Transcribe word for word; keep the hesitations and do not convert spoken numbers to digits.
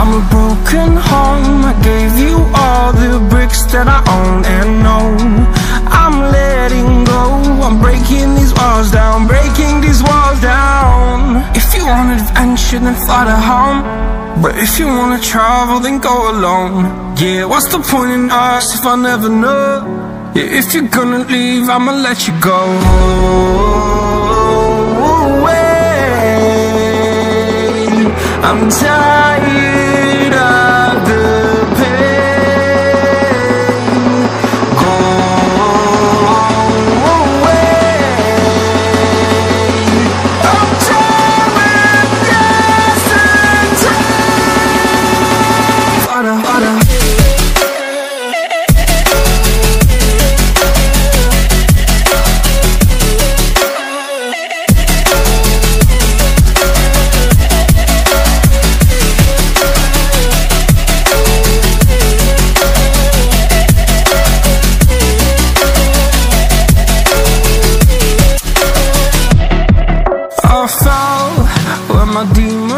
from a broken home. I gave you all the bricks that I own and know. I'm letting go, I'm breaking these walls down, breaking these walls down. If you want adventure, then fly to home. But if you wanna travel, then go alone. Yeah, what's the point in us if I never know? Yeah, if you're gonna leave, I'ma let you go. I'm tired of the pain. Go away. I'm tired of yesterday. Harder, harder. I fell where my demons